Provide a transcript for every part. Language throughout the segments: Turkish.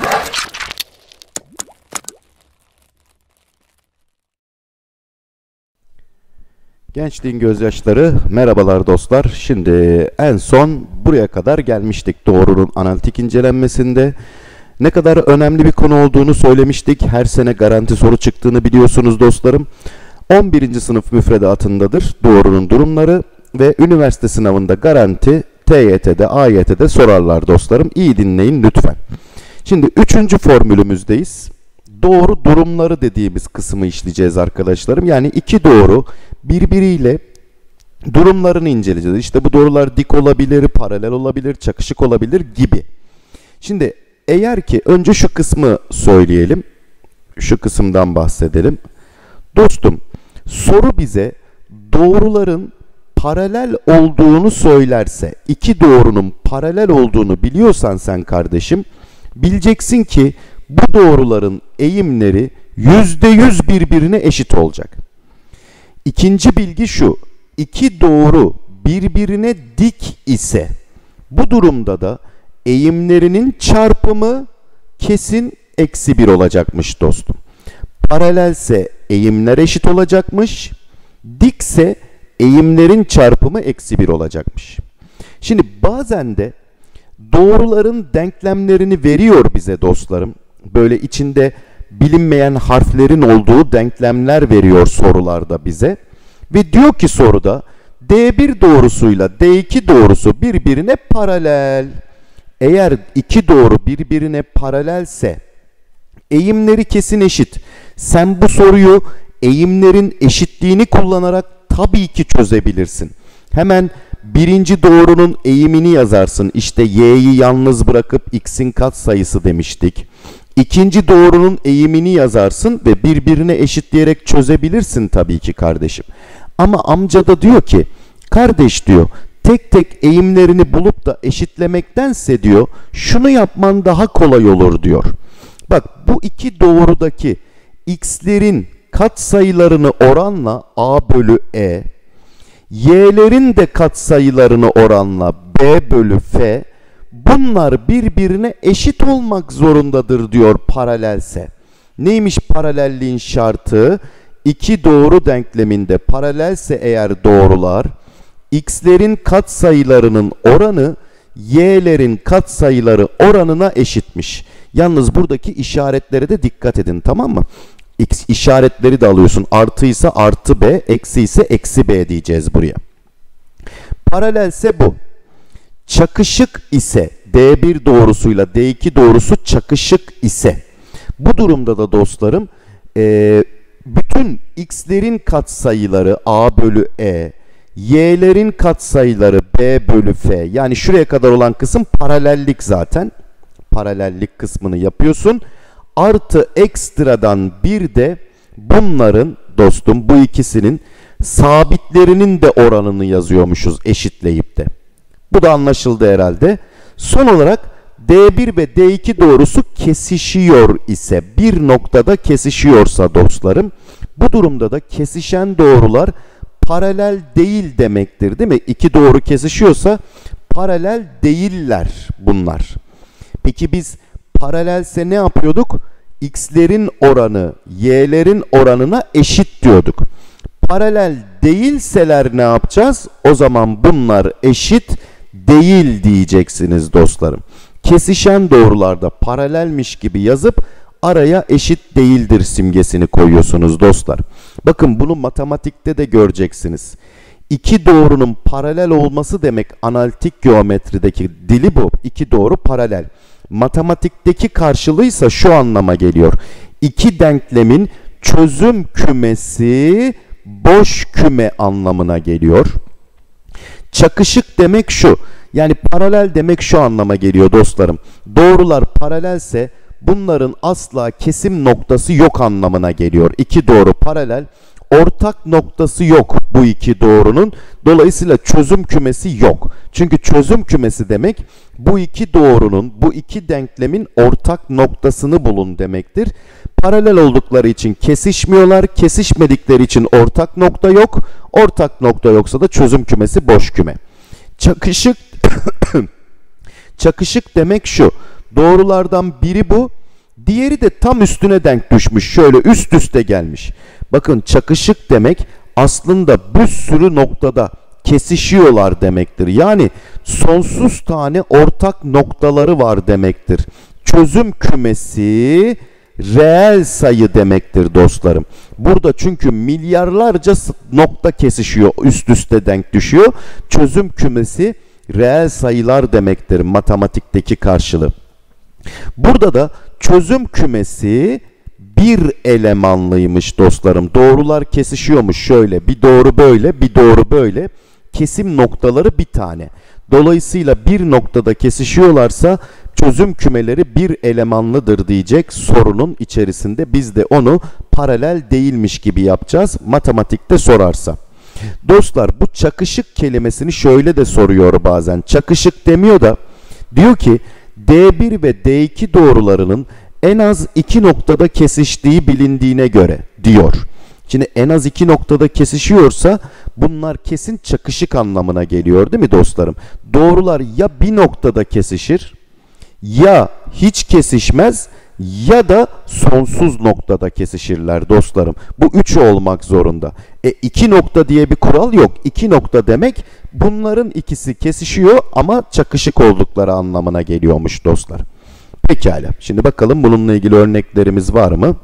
Gençliğin gözyaşları, merhabalar dostlar. Şimdi en son buraya kadar gelmiştik doğrunun analitik incelenmesinde. Ne kadar önemli bir konu olduğunu söylemiştik. Her sene garanti soru çıktığını biliyorsunuz dostlarım. 11. sınıf müfredatındadır doğrunun durumları ve üniversite sınavında garanti TYT'de, AYT'de sorarlar dostlarım. İyi dinleyin lütfen. Şimdi 3. formülümüzdeyiz. Doğru durumları dediğimiz kısmı işleyeceğiz arkadaşlarım. Yani iki doğru birbiriyle durumlarını inceleyeceğiz. İşte bu doğrular dik olabilir, paralel olabilir, çakışık olabilir gibi. Şimdi eğer ki önce şu kısmı söyleyelim. Şu kısımdan bahsedelim. Dostum, soru bize doğruların paralel olduğunu söylerse, iki doğrunun paralel olduğunu biliyorsan sen kardeşim, bileceksin ki bu doğruların eğimleri %100 birbirine eşit olacak. İkinci bilgi şu: iki doğru birbirine dik ise bu durumda da eğimlerinin çarpımı kesin -1 olacakmış dostum. Paralelse eğimler eşit olacakmış. Dikse eğimlerin çarpımı -1 olacakmış. Şimdi bazen de doğruların denklemlerini veriyor bize dostlarım. Böyle içinde bilinmeyen harflerin olduğu denklemler veriyor sorularda bize. Ve diyor ki soruda D1 doğrusuyla D2 doğrusu birbirine paralel. Eğer iki doğru birbirine paralelse eğimleri kesin eşit. Sen bu soruyu eğimlerin eşitliğini kullanarak tabii ki çözebilirsin. Hemen birinci doğrunun eğimini yazarsın. İşte y'yi yalnız bırakıp x'in katsayısı demiştik. İkinci doğrunun eğimini yazarsın ve birbirine eşitleyerek çözebilirsin tabii ki kardeşim. Ama amca da diyor ki, kardeş diyor, tek tek eğimlerini bulup da eşitlemektense diyor, şunu yapman daha kolay olur diyor. Bak, bu iki doğrudaki x'lerin katsayılarını oranla a bölü e, y'lerin de katsayılarını oranla b bölü f, bunlar birbirine eşit olmak zorundadır diyor paralelse. Neymiş paralelliğin şartı? İki doğru denkleminde paralelse eğer doğrular, x'lerin katsayılarının oranı y'lerin katsayıları oranına eşitmiş. Yalnız buradaki işaretlere de dikkat edin, tamam mı? X işaretleri de alıyorsun. Artıysa artı b, eksi ise eksi b diyeceğiz buraya. Paralelse bu. Çakışık ise D1 doğrusuyla D2 doğrusu çakışık ise bu durumda da dostlarım bütün x'lerin katsayıları a bölü e, y'lerin katsayıları b bölü f, yani şuraya kadar olan kısım paralellik zaten. Paralellik kısmını yapıyorsun. Artı ekstradan bir de bunların dostum, bu ikisinin sabitlerinin de oranını yazıyormuşuz eşitleyip de. Bu da anlaşıldı herhalde. Son olarak D1 ve D2 doğrusu kesişiyor ise, bir noktada kesişiyorsa dostlarım, bu durumda da kesişen doğrular paralel değil demektir, değil mi? İki doğru kesişiyorsa paralel değiller bunlar. Peki biz paralelse ne yapıyorduk? X'lerin oranı y'lerin oranına eşit diyorduk. Paralel değilseler ne yapacağız? O zaman bunlar eşit değil diyeceksiniz dostlarım. Kesişen doğrularda paralelmiş gibi yazıp araya eşit değildir simgesini koyuyorsunuz dostlar. Bakın bunu matematikte de göreceksiniz. İki doğrunun paralel olması demek, analitik geometrideki dili bu. İki doğru paralel. Matematikteki karşılığıysa şu anlama geliyor: İki denklemin çözüm kümesi boş küme anlamına geliyor. Çakışık demek şu, yani paralel demek şu anlama geliyor dostlarım. Doğrular paralelse bunların asla kesim noktası yok anlamına geliyor. İki doğru paralel, ortak noktası yok bu iki doğrunun. Dolayısıyla çözüm kümesi yok. Çünkü çözüm kümesi demek bu iki doğrunun, bu iki denklemin ortak noktasını bulun demektir. Paralel oldukları için kesişmiyorlar, kesişmedikleri için ortak nokta yok. Ortak nokta yoksa da çözüm kümesi boş küme. Çakışık çakışık demek şu: Doğrulardan biri bu. Diğeri de tam üstüne denk düşmüş. Şöyle üst üste gelmiş. Bakın çakışık demek aslında bir sürü noktada kesişiyorlar demektir. Yani sonsuz tane ortak noktaları var demektir. Çözüm kümesi reel sayı demektir dostlarım. Burada çünkü milyarlarca nokta kesişiyor, üst üste denk düşüyor. Çözüm kümesi reel sayılar demektir matematikteki karşılığı. Burada da çözüm kümesi bir elemanlıymış dostlarım. Doğrular kesişiyormuş şöyle. Bir doğru böyle, bir doğru böyle. Kesim noktaları bir tane. Dolayısıyla bir noktada kesişiyorlarsa çözüm kümeleri bir elemanlıdır diyecek sorunun içerisinde. Biz de onu paralel değilmiş gibi yapacağız matematikte sorarsa. Dostlar bu çakışık kelimesini şöyle de soruyor bazen. Çakışık demiyor da diyor ki D1 ve D2 doğrularının en az iki noktada kesiştiği bilindiğine göre diyor. Şimdi en az iki noktada kesişiyorsa bunlar kesin çakışık anlamına geliyor değil mi dostlarım? Doğrular ya bir noktada kesişir, ya hiç kesişmez ya da sonsuz noktada kesişirler dostlarım. Bu üçü olmak zorunda. İki nokta diye bir kural yok. İki nokta demek bunların ikisi kesişiyor ama çakışık oldukları anlamına geliyormuş dostlar. Pekala. Şimdi bakalım bununla ilgili örneklerimiz var mı?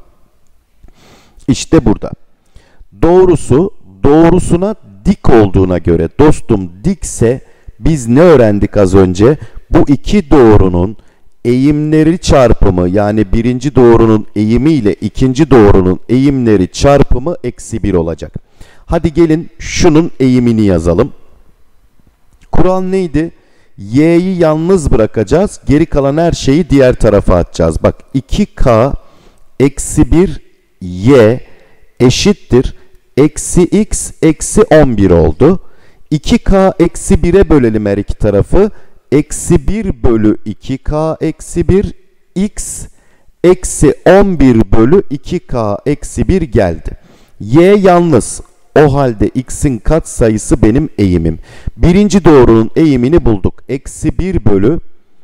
İşte burada. Doğrusu doğrusuna dik olduğuna göre dostum dikse biz ne öğrendik az önce? Bu iki doğrunun eğimleri çarpımı yani birinci doğrunun eğimi ile ikinci doğrunun eğimleri çarpımı eksi 1 olacak. Hadi gelin şunun eğimini yazalım. Kural neydi? Y'yi yalnız bırakacağız. Geri kalan her şeyi diğer tarafa atacağız. Bak 2K eksi 1 Y eşittir. Eksi X eksi 11 oldu. 2K eksi 1'e bölelim her iki tarafı. Eksi 1 bölü 2K eksi 1 X eksi 11 bölü 2K eksi 1 geldi. Y yalnız. O halde X'in katsayısı benim eğimim. Birinci doğrunun eğimini bulduk. Eksi 1 bölü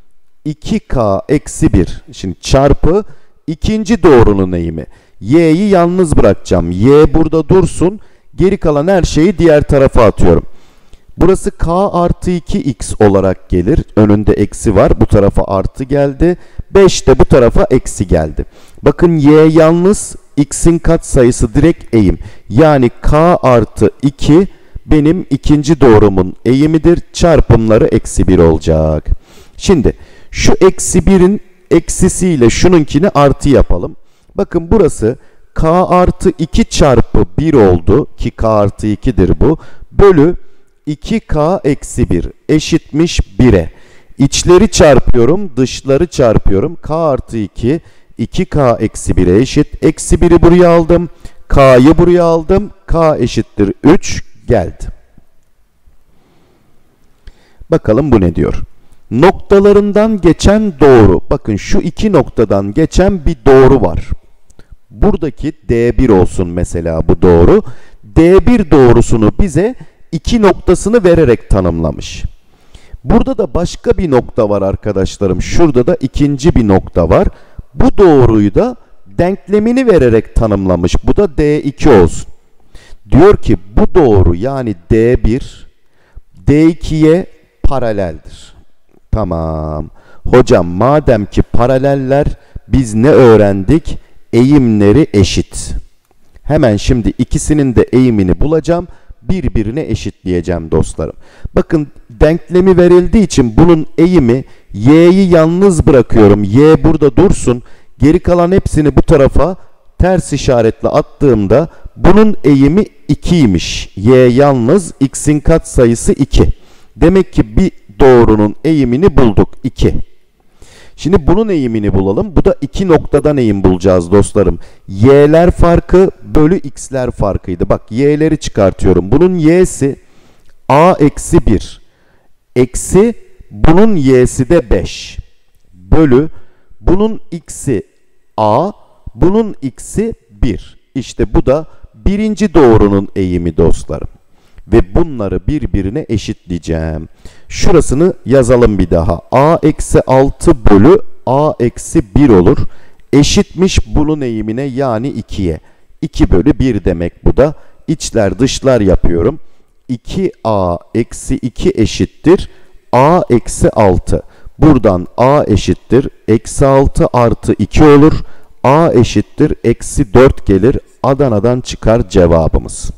2K eksi 1. Şimdi çarpı ikinci doğrunun eğimi. Y'yi yalnız bırakacağım. Y burada dursun. Geri kalan her şeyi diğer tarafa atıyorum. Burası K artı 2X olarak gelir. Önünde eksi var. Bu tarafa artı geldi. 5 de bu tarafa eksi geldi. Bakın Y yalnız. X'in katsayısı direkt eğim. Yani K artı 2 benim ikinci doğrumun eğimidir. Çarpımları eksi 1 olacak. Şimdi şu eksi 1'in eksisiyle şununkini artı yapalım. Bakın burası K artı 2 çarpı 1 oldu. Ki K artı 2'dir bu. Bölü 2K eksi 1 eşitmiş 1'e. İçleri çarpıyorum, dışları çarpıyorum. K artı 2 2K eksi 1'e eşit. Eksi 1'i buraya aldım. K'yı buraya aldım. K eşittir 3 geldi. Bakalım bu ne diyor? Noktalarından geçen doğru. Bakın şu iki noktadan geçen bir doğru var. Buradaki D1 olsun mesela bu doğru. D1 doğrusunu bize iki noktasını vererek tanımlamış. Burada da başka bir nokta var arkadaşlarım. Şurada da ikinci bir nokta var. Bu doğruyu da denklemini vererek tanımlamış. Bu da D2 olsun. Diyor ki bu doğru yani D1 D2'ye paraleldir. Tamam. Hocam madem ki paraleller biz ne öğrendik? Eğimleri eşit. Hemen şimdi ikisinin de eğimini bulacağım. Birbirine eşitleyeceğim dostlarım. Bakın denklemi verildiği için bunun eğimi y'yi yalnız bırakıyorum. Y burada dursun. Geri kalan hepsini bu tarafa ters işaretle attığımda bunun eğimi 2'ymiş. Y yalnız, x'in katsayısı 2. Demek ki bir doğrunun eğimini bulduk 2. Şimdi bunun eğimini bulalım. Bu da iki noktadan eğim bulacağız dostlarım. Y'ler farkı bölü x'ler farkıydı. Bak y'leri çıkartıyorum. Bunun y'si a eksi 1. Eksi bunun y'si de 5. Bölü bunun x'i a, bunun x'i 1. İşte bu da birinci doğrunun eğimi dostlarım. Ve bunları birbirine eşitleyeceğim. Şurasını yazalım bir daha. A eksi 6 bölü a eksi 1 olur. Eşitmiş bunun eğimine yani 2'ye. 2 bölü 1 demek bu da. İçler dışlar yapıyorum. 2a eksi 2 eşittir a eksi 6. Buradan a eşittir eksi 6 artı 2 olur. A eşittir eksi 4 gelir. Adana'dan çıkar cevabımız.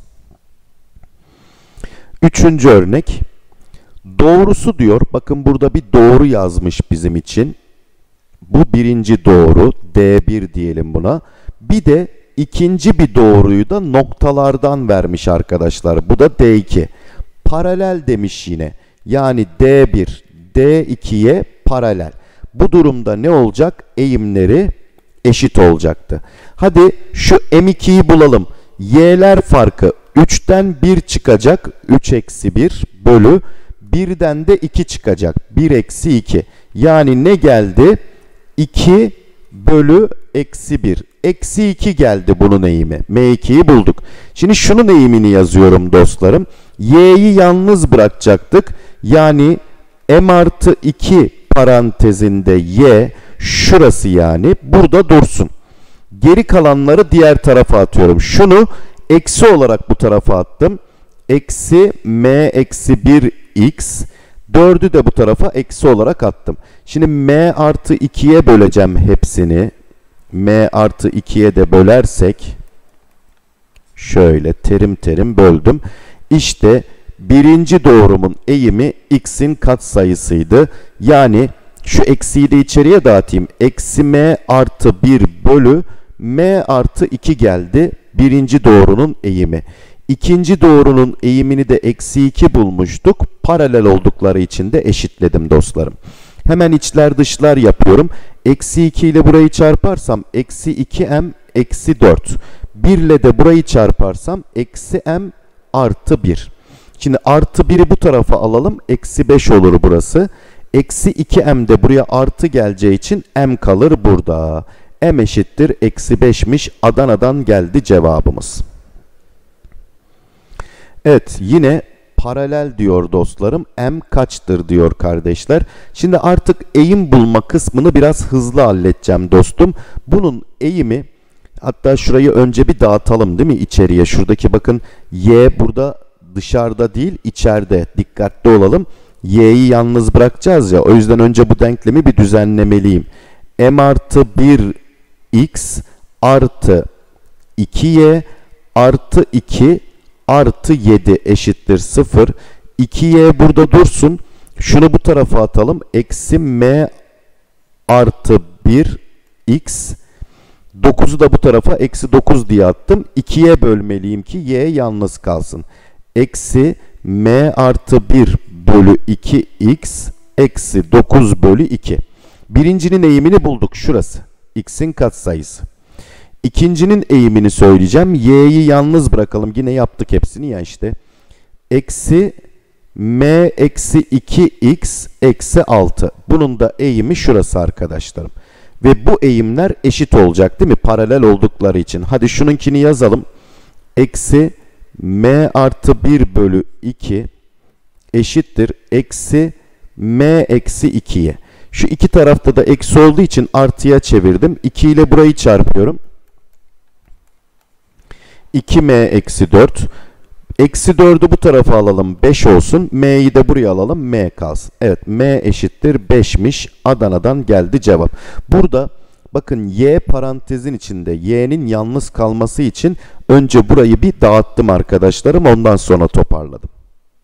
Üçüncü örnek. Doğrusu diyor. Bakın burada bir doğru yazmış bizim için. Bu birinci doğru. D1 diyelim buna. Bir de ikinci bir doğruyu da noktalardan vermiş arkadaşlar. Bu da D2. Paralel demiş yine. Yani D1, D2'ye paralel. Bu durumda ne olacak? Eğimleri eşit olacaktı. Hadi şu M2'yi bulalım. Y'ler farkı 3'ten 1 çıkacak. 3 eksi 1 bölü 1'den de 2 çıkacak. 1 eksi 2. Yani ne geldi? 2 bölü eksi 1. Eksi 2 geldi bunun eğimi. M2'yi bulduk. Şimdi şunun eğimini yazıyorum dostlarım. Y'yi yalnız bırakacaktık. Yani M artı 2 parantezinde Y şurası yani burada dursun. Geri kalanları diğer tarafa atıyorum. Şunu eksi olarak bu tarafa attım. Eksi M eksi 1 X. 4'ü de bu tarafa eksi olarak attım. Şimdi M artı 2'ye böleceğim hepsini. M artı 2'ye de bölersek şöyle terim terim böldüm. İşte birinci doğrumun eğimi x'in katsayısıydı. Yani şu eksiyi de içeriye dağıtayım. Eksi m artı 1 bölü m artı 2 geldi. Birinci doğrunun eğimi. İkinci doğrunun eğimini de eksi 2 bulmuştuk. Paralel oldukları için de eşitledim dostlarım. Hemen içler dışlar yapıyorum. Eksi 2 ile burayı çarparsam eksi 2m eksi 4. 1 ile de burayı çarparsam eksi m artı 1. Şimdi artı 1'i bu tarafa alalım. Eksi 5 olur burası. Eksi 2m de buraya artı geleceği için m kalır burada. M eşittir eksi 5'miş. Adana'dan geldi cevabımız. Evet, yine paralel diyor dostlarım. M kaçtır diyor kardeşler. Şimdi artık eğim bulma kısmını biraz hızlı halledeceğim dostum. Bunun eğimi, hatta şurayı önce bir dağıtalım değil mi içeriye? Şuradaki bakın y burada dışarıda değil içeride. Dikkatli olalım. Y'yi yalnız bırakacağız ya. O yüzden önce bu denklemi bir düzenlemeliyim. M artı 1 x artı 2y artı 2 artı 7 eşittir 0. 2y burada dursun. Şunu bu tarafa atalım. Eksi m artı 1 x. 9'u da bu tarafa eksi 9 diye attım. 2'ye bölmeliyim ki y yalnız kalsın. Eksi m artı 1 bölü 2 x eksi 9 bölü 2. Birincinin eğimini bulduk. Şurası. X'in katsayısı. İkincinin eğimini söyleyeceğim. Y'yi yalnız bırakalım. Yine yaptık hepsini ya işte. Eksi m eksi 2x eksi 6. Bunun da eğimi şurası arkadaşlarım. Ve bu eğimler eşit olacak değil mi? Paralel oldukları için. Hadi şununkini yazalım. Eksi m artı 1 bölü 2 eşittir. Eksi m eksi 2'ye. Şu iki tarafta da eksi olduğu için artıya çevirdim. 2 ile burayı çarpıyorum. 2m eksi 4. Eksi 4'ü bu tarafa alalım. 5 olsun. M'yi de buraya alalım. M kalsın. Evet. M eşittir 5'miş. Adana'dan geldi cevap. Burada bakın y parantezin içinde. Y'nin yalnız kalması için önce burayı bir dağıttım arkadaşlarım. Ondan sonra toparladım.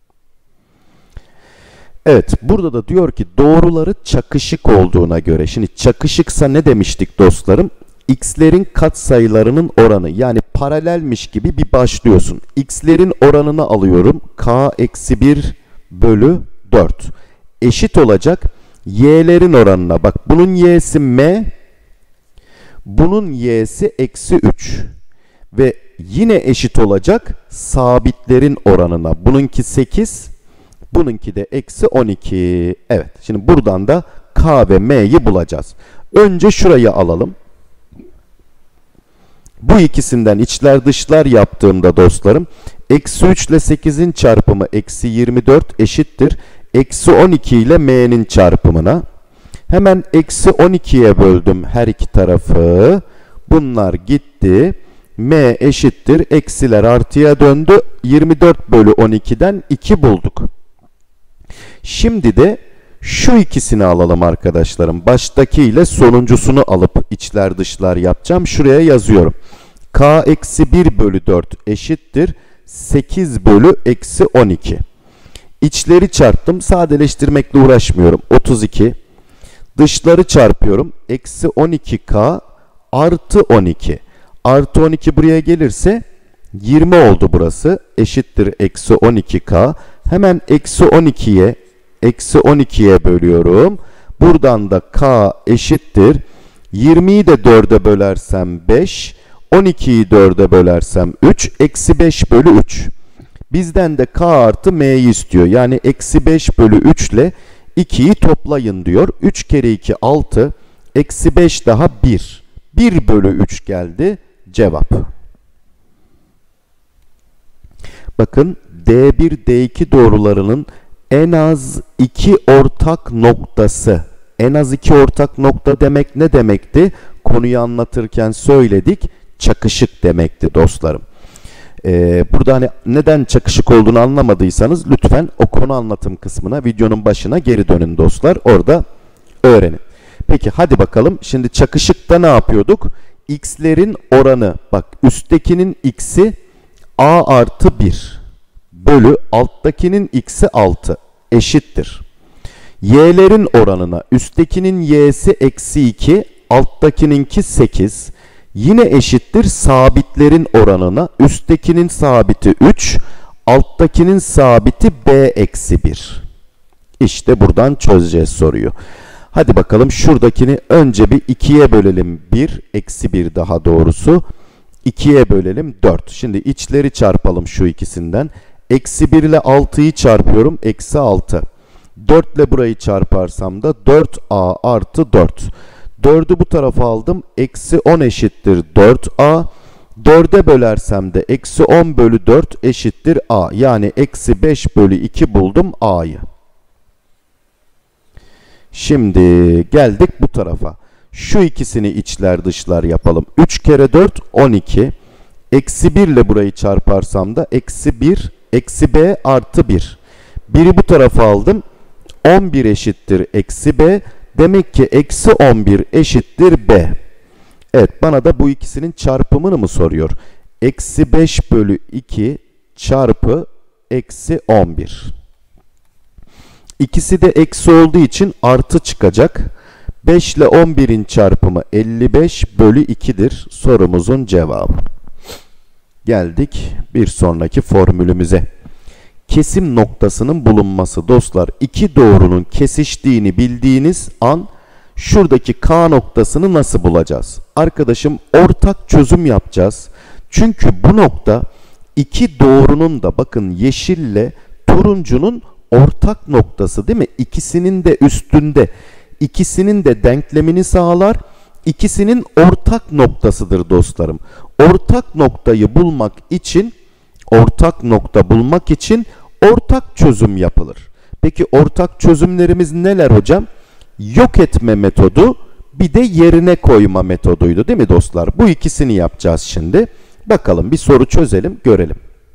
Evet. Burada da diyor ki doğruları çakışık olduğuna göre. Şimdi çakışıksa ne demiştik dostlarım? X'lerin katsayılarının oranı, yani paralelmiş gibi bir başlıyorsun. X'lerin oranını alıyorum. K eksi 1 bölü 4. Eşit olacak y'lerin oranına. Bak bunun y'si m. Bunun y'si eksi 3. Ve yine eşit olacak sabitlerin oranına. Bununki 8. Bununki de eksi 12. Evet. Şimdi buradan da k ve m'yi bulacağız. Önce şurayı alalım. Bu ikisinden içler dışlar yaptığımda dostlarım eksi 3 ile 8'in çarpımı eksi 24 eşittir. Eksi 12 ile m'nin çarpımına. Hemen eksi 12'ye böldüm her iki tarafı. Bunlar gitti. M eşittir. Eksiler artıya döndü. 24 bölü 12'den 2 bulduk. Şimdi de şu ikisini alalım arkadaşlarım. Baştaki ile sonuncusunu alıp içler dışlar yapacağım. Şuraya yazıyorum. K eksi 1 bölü 4 eşittir 8 bölü eksi 12. İçleri çarptım. Sadeleştirmekle uğraşmıyorum. 32. Dışları çarpıyorum. Eksi 12K artı 12. Artı 12 buraya gelirse 20 oldu burası. Eşittir eksi 12K. Hemen eksi 12'ye bölüyorum. Buradan da K eşittir. 20'yi de 4'e bölersem 5. 12'yi 4'e bölersem 3. Eksi 5 bölü 3. Bizden de K artı M'yi istiyor. Yani eksi 5 bölü 3 ile 2'yi toplayın diyor. 3 kere 2 6. Eksi 5 daha 1. 1 bölü 3 geldi. Cevap. Bakın D1, D2 doğrularının en az 2 ortak noktası. En az 2 ortak nokta demek ne demekti? Konuyu anlatırken söyledik. Çakışık demekti dostlarım. Burada hani neden çakışık olduğunu anlamadıysanız lütfen o konu anlatım kısmına, videonun başına geri dönün dostlar. Orada öğrenin. Peki hadi bakalım. Şimdi çakışıkta ne yapıyorduk? X'lerin oranı, bak üsttekinin x'i a artı 1 bölü alttakinin x'i 6 eşittir. Y'lerin oranına üsttekinin y'si eksi 2, alttakininki 8. Yine eşittir sabitlerin oranına üsttekinin sabiti 3, alttakinin sabiti b eksi 1. İşte buradan çözeceğiz soruyu. Hadi bakalım şuradakini önce bir 2'ye bölelim. 1, eksi 1 daha doğrusu. 2'ye bölelim 4. Şimdi içleri çarpalım şu ikisinden. Eksi 1 ile 6'yı çarpıyorum. Eksi 6. 4 ile burayı çarparsam da 4a artı 4. 4'ü bu tarafa aldım. Eksi 10 eşittir 4a. 4'e bölersem de eksi 10 bölü 4 eşittir a. Yani eksi 5 bölü 2 buldum a'yı. Şimdi geldik bu tarafa. Şu ikisini içler dışlar yapalım. 3 kere 4 12. Eksi 1 ile burayı çarparsam da eksi 1 eksi b artı 1. 1'i bu tarafa aldım. 11 eşittir eksi b. Demek ki eksi 11 eşittir b. Evet, bana da bu ikisinin çarpımını mı soruyor? Eksi 5 bölü 2 çarpı eksi 11. İkisi de eksi olduğu için artı çıkacak. 5 ile 11'in çarpımı 55 bölü 2'dir sorumuzun cevabı. Geldik bir sonraki formülümüze. Kesim noktasının bulunması dostlar. İki doğrunun kesiştiğini bildiğiniz an şuradaki K noktasını nasıl bulacağız? Arkadaşım ortak çözüm yapacağız. Çünkü bu nokta iki doğrunun da bakın yeşille turuncunun ortak noktası değil mi? İkisinin de üstünde, ikisinin de denklemini sağlar. İkisinin ortak noktasıdır dostlarım. Ortak noktayı bulmak için, ortak çözüm yapılır. Peki ortak çözümlerimiz neler hocam? Yok etme metodu, bir de yerine koyma metoduydu değil mi dostlar? Bu ikisini yapacağız şimdi. Bakalım bir soru çözelim, görelim.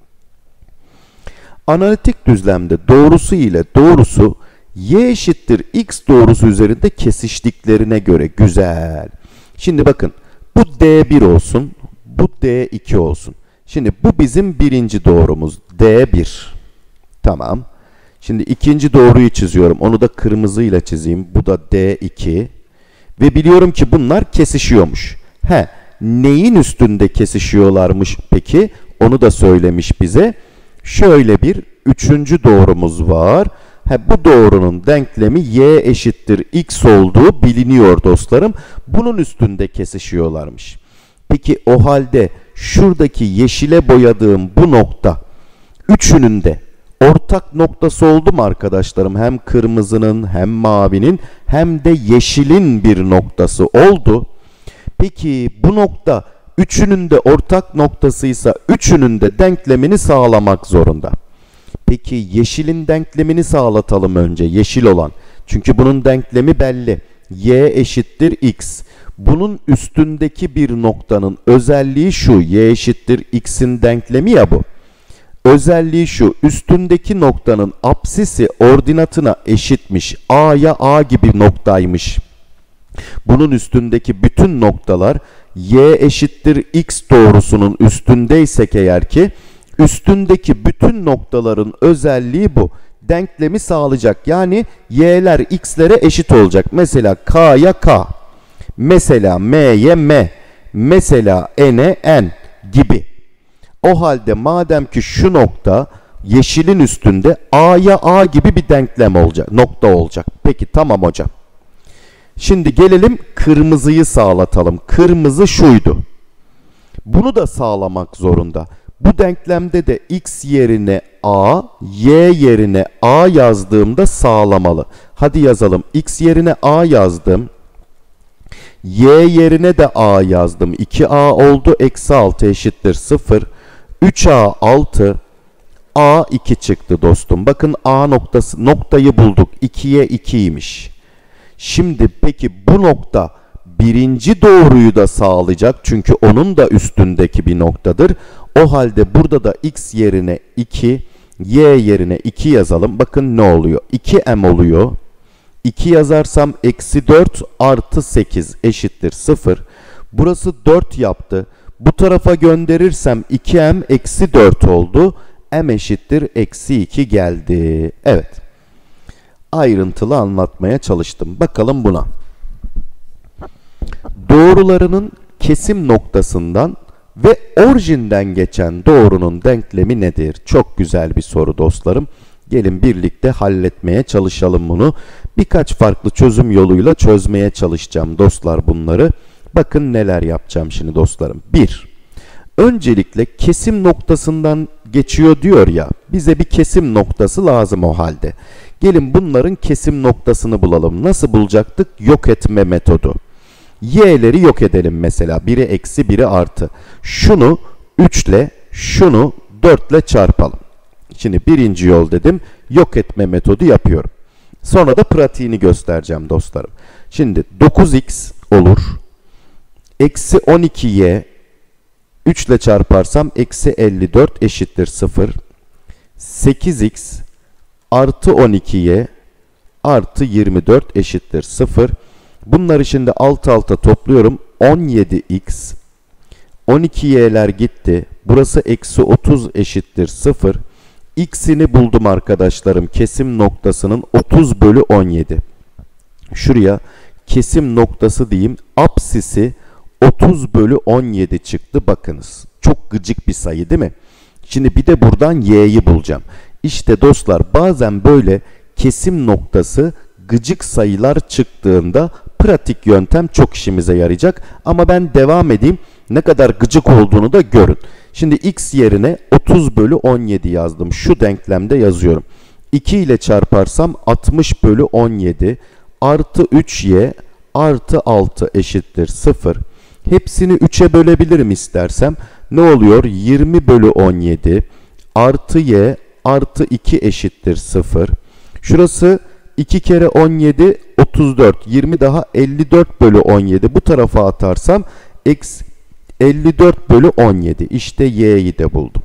Analitik düzlemde doğrusu ile doğrusu y eşittir x doğrusu üzerinde kesiştiklerine göre güzel. Şimdi bakın bu D1 olsun, bu D2 olsun. Şimdi bu bizim birinci doğrumuz D1. Tamam. Şimdi ikinci doğruyu çiziyorum. Onu da kırmızıyla çizeyim. Bu da D2. Ve biliyorum ki bunlar kesişiyormuş. Neyin üstünde kesişiyorlarmış peki? Onu da söylemiş bize. Şöyle bir üçüncü doğrumuz var. Bu doğrunun denklemi y eşittir x olduğu biliniyor dostlarım. Bunun üstünde kesişiyorlarmış. Peki o halde şuradaki yeşile boyadığım bu nokta üçünün de ortak noktası oldu mu arkadaşlarım? Hem kırmızının hem mavinin hem de yeşilin bir noktası oldu. Peki bu nokta üçünün de ortak noktasıysa üçünün de denklemini sağlamak zorunda. Peki yeşilin denklemini sağlatalım önce, yeşil olan. Çünkü bunun denklemi belli. y eşittir x. Bunun üstündeki bir noktanın özelliği şu. Y eşittir x'in denklemi ya bu. Özelliği şu. Üstündeki noktanın apsisi ordinatına eşitmiş. A'ya A gibi noktaymış. Bunun üstündeki bütün noktalar y eşittir x doğrusunun üstündeysek eğer ki üstündeki bütün noktaların özelliği bu. Denklemi sağlayacak. Yani y'ler x'lere eşit olacak. Mesela k'ya k, mesela m'ye m, mesela n'e n gibi. O halde madem ki şu nokta yeşilin üstünde a'ya a gibi bir denklem olacak, nokta olacak. Peki tamam hocam. Şimdi gelelim kırmızıyı sağlatalım. Kırmızı şuydu. Bunu da sağlamak zorunda. Bu denklemde de x yerine a, y yerine a yazdığımda sağlamalı. Hadi yazalım. X yerine a yazdım. Y yerine de a yazdım. 2a oldu. Eksi 6 eşittir 0. 3a 6. A 2 çıktı dostum. Bakın a noktayı bulduk. 2'ye 2'ymiş. Şimdi peki bu nokta birinci doğruyu da sağlayacak. Çünkü onun da üstündeki bir noktadır. O halde burada da x yerine 2, y yerine 2 yazalım. Bakın ne oluyor? 2m oluyor. 2 yazarsam eksi 4 artı 8 eşittir 0. Burası 4 yaptı. Bu tarafa gönderirsem 2m eksi 4 oldu. M eşittir eksi 2 geldi. Evet. Ayrıntılı anlatmaya çalıştım. Bakalım buna. Doğrularının kesim noktasından ve orijinden geçen doğrunun denklemi nedir? Çok güzel bir soru dostlarım. Gelin birlikte halletmeye çalışalım bunu. Birkaç farklı çözüm yoluyla çözmeye çalışacağım dostlar bunları. Bakın neler yapacağım şimdi dostlarım. 1. Öncelikle kesim noktasından geçiyor diyor ya. Bize bir kesim noktası lazım o halde. Gelin bunların kesim noktasını bulalım. Nasıl bulacaktık? Yok etme metodu. Y'leri yok edelim mesela. Biri eksi, biri artı. Şunu 3 ile, şunu 4 ile çarpalım. Şimdi birinci yol dedim. Yok etme metodu yapıyorum. Sonra da pratiğini göstereceğim dostlarım. Şimdi 9x olur. Eksi 12y 3 ile çarparsam eksi 54 eşittir 0. 8x artı 12y artı 24 eşittir 0. Bunları şimdi alt alta topluyorum. 17x 12y'ler gitti. Burası eksi 30 eşittir 0. X'ini buldum arkadaşlarım. Kesim noktasının 30 bölü 17. Şuraya kesim noktası diyeyim. Apsisi 30 bölü 17 çıktı. Bakınız. Çok gıcık bir sayı değil mi? Şimdi bir de buradan y'yi bulacağım. İşte dostlar bazen böyle kesim noktası gıcık sayılar çıktığında pratik yöntem çok işimize yarayacak. Ama ben devam edeyim. Ne kadar gıcık olduğunu da görün. Şimdi x yerine 30 bölü 17 yazdım. Şu denklemde yazıyorum. 2 ile çarparsam 60 bölü 17 artı 3y artı 6 eşittir 0. Hepsini 3'e bölebilirim istersem. Ne oluyor? 20 bölü 17 artı y artı 2 eşittir 0. Şurası 2 kere 17 34. 20 daha 54 bölü 17. Bu tarafa atarsam eksi 54 bölü 17. İşte y'yi de buldum.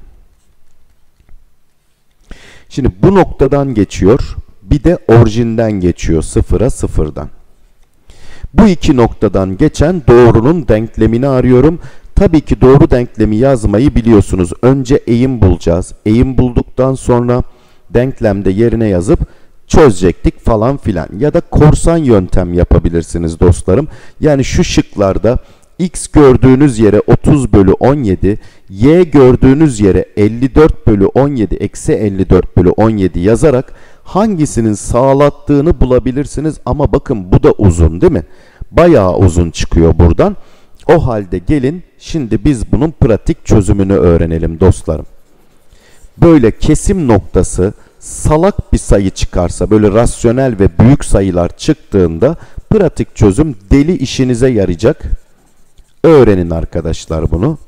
Şimdi bu noktadan geçiyor. Bir de orijinden geçiyor. Sıfıra sıfırdan. Bu iki noktadan geçen doğrunun denklemini arıyorum. Tabii ki doğru denklemi yazmayı biliyorsunuz. Önce eğim bulacağız. Eğim bulduktan sonra denklemde yerine yazıp çözecektik falan filan. Ya da korsan yöntem yapabilirsiniz dostlarım. Yani şu şıklarda x gördüğünüz yere 30 bölü 17, y gördüğünüz yere 54 bölü 17 eksi 54 bölü 17 yazarak hangisinin sağlattığını bulabilirsiniz. Ama bakın bu da uzun değil mi? Bayağı uzun çıkıyor buradan. O halde gelin şimdi biz bunun pratik çözümünü öğrenelim dostlarım. Böyle kesim noktası salak bir sayı çıkarsa, böyle rasyonel ve büyük sayılar çıktığında pratik çözüm deli işinize yarayacak. Öğrenin arkadaşlar bunu.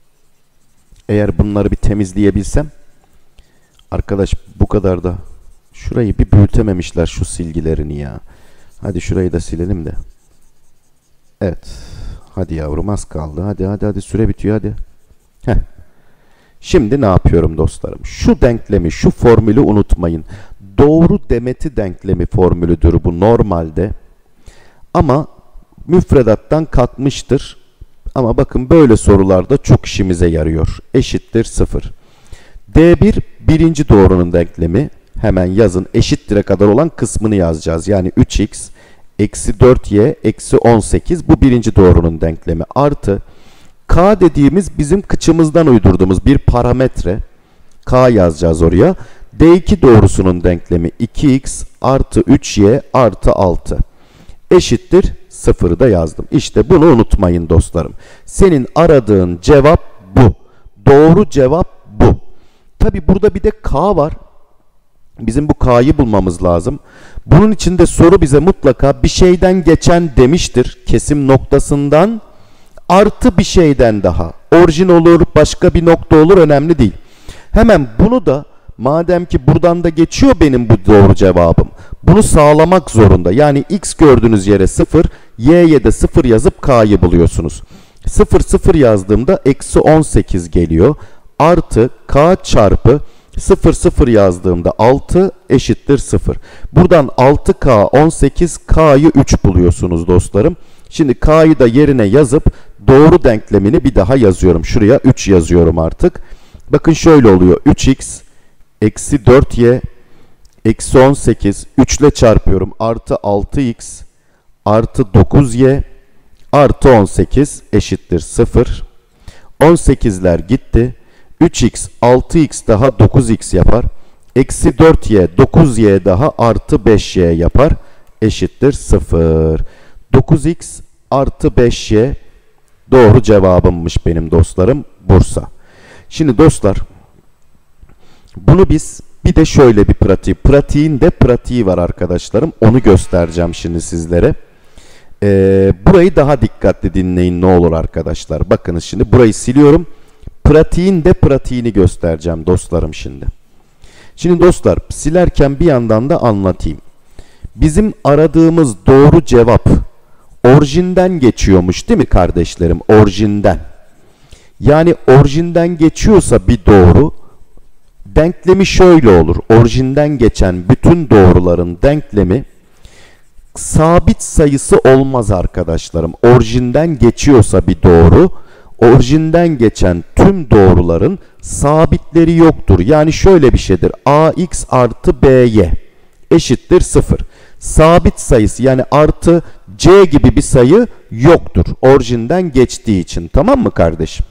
Eğer bunları bir temizleyebilsem, arkadaş bu kadar da Şurayı bir büyütememişler şu silgilerini ya. Hadi şurayı da silelim de. Evet. Hadi yavrum az kaldı. Hadi süre bitiyor hadi. Heh. Şimdi ne yapıyorum dostlarım? Şu denklemi, şu formülü unutmayın. Doğru demeti denklemi formülüdür bu normalde. Ama müfredattan kalkmıştır. Ama bakın böyle sorularda çok işimize yarıyor. Eşittir 0. D1 birinci doğrunun denklemi. Hemen yazın. Eşittir'e kadar olan kısmını yazacağız. Yani 3x eksi 4y eksi 18 bu birinci doğrunun denklemi. Artı k dediğimiz bizim kıçımızdan uydurduğumuz bir parametre. K yazacağız oraya. D2 doğrusunun denklemi 2x artı 3y artı 6 eşittir 0'ı da yazdım. İşte bunu unutmayın dostlarım. Senin aradığın cevap bu. Doğru cevap bu. Tabi burada bir de k var. Bizim bu k'yı bulmamız lazım. Bunun için de soru bize mutlaka bir şeyden geçen demiştir. Kesim noktasından artı bir şeyden daha. Orijin olur, başka bir nokta olur, önemli değil. Hemen bunu da madem ki buradan da geçiyor benim bu doğru cevabım. Bunu sağlamak zorunda. Yani x gördüğünüz yere 0, y'ye de 0 yazıp k'yı buluyorsunuz. 0 0 yazdığımda eksi 18 geliyor. Artı k çarpı 0 0 yazdığımda 6 eşittir 0. Buradan 6k 18 k'yı 3 buluyorsunuz dostlarım. Şimdi k'yı da yerine yazıp doğru denklemini bir daha yazıyorum. Şuraya 3 yazıyorum artık. Bakın şöyle oluyor. 3x eksi 4y eksi 18 3 ile çarpıyorum. Artı 6x artı 9y artı 18 eşittir 0. 18'ler gitti. 3x 6x daha 9x yapar. Eksi 4y 9y daha artı 5y yapar. Eşittir 0. 9x artı 5y doğru cevabımmış benim dostlarım. Bursa. Şimdi dostlar bunu biz bir de şöyle bir pratiğin de pratiği var arkadaşlarım. Onu göstereceğim şimdi sizlere. Burayı daha dikkatli dinleyin ne olur arkadaşlar. Bakınız şimdi burayı siliyorum. Pratiğin de pratiğini göstereceğim dostlarım şimdi. Şimdi dostlar silerken bir yandan da anlatayım. Bizim aradığımız doğru cevap orijinden geçiyormuş değil mi kardeşlerim? Orijinden. Yani orijinden geçiyorsa bir doğru denklemi şöyle olur. Orijinden geçen bütün doğruların denklemi sabit sayısı olmaz arkadaşlarım. Orijinden geçiyorsa bir doğru, orijinden geçen tüm doğruların sabitleri yoktur. Yani şöyle bir şeydir. Ax artı by eşittir 0. Sabit sayısı yani artı c gibi bir sayı yoktur. Orijinden geçtiği için. Tamam mı kardeşim?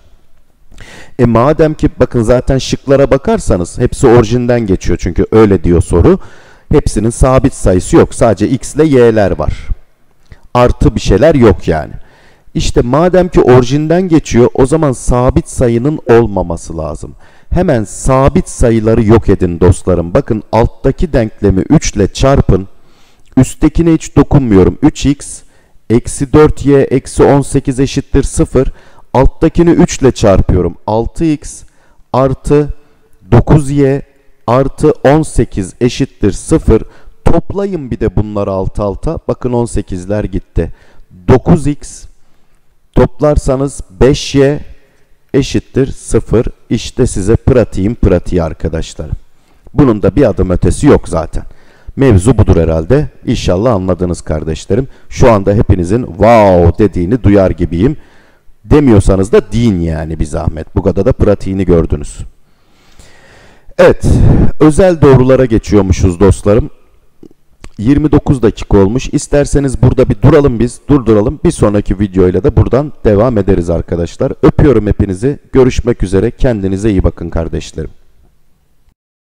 Madem ki bakın zaten şıklara bakarsanız hepsi orijinden geçiyor. Çünkü öyle diyor soru. Hepsinin sabit sayısı yok. Sadece x ile y'ler var. Artı bir şeyler yok yani. İşte madem ki orijinden geçiyor o zaman sabit sayının olmaması lazım. Hemen sabit sayıları yok edin dostlarım. Bakın alttaki denklemi 3 ile çarpın. Üsttekine hiç dokunmuyorum. 3x eksi 4y eksi 18 eşittir 0. Alttakini 3 ile çarpıyorum. 6x artı 9y artı 18 eşittir 0. Toplayın bir de bunları alt alta. Bakın 18'ler gitti. 9x toplarsanız 5y eşittir 0. İşte size pratiğin pratiği arkadaşlarım. Bunun da bir adım ötesi yok zaten. Mevzu budur herhalde. İnşallah anladınız kardeşlerim. Şu anda hepinizin wow dediğini duyar gibiyim. Demiyorsanız da deyin yani bir zahmet. Bu kadar da pratiğini gördünüz. Evet. Özel doğrulara geçiyormuşuz dostlarım. 29 dakika olmuş. İsterseniz burada bir duralım biz. Durduralım. Bir sonraki videoyla da buradan devam ederiz arkadaşlar. Öpüyorum hepinizi. Görüşmek üzere. Kendinize iyi bakın kardeşlerim.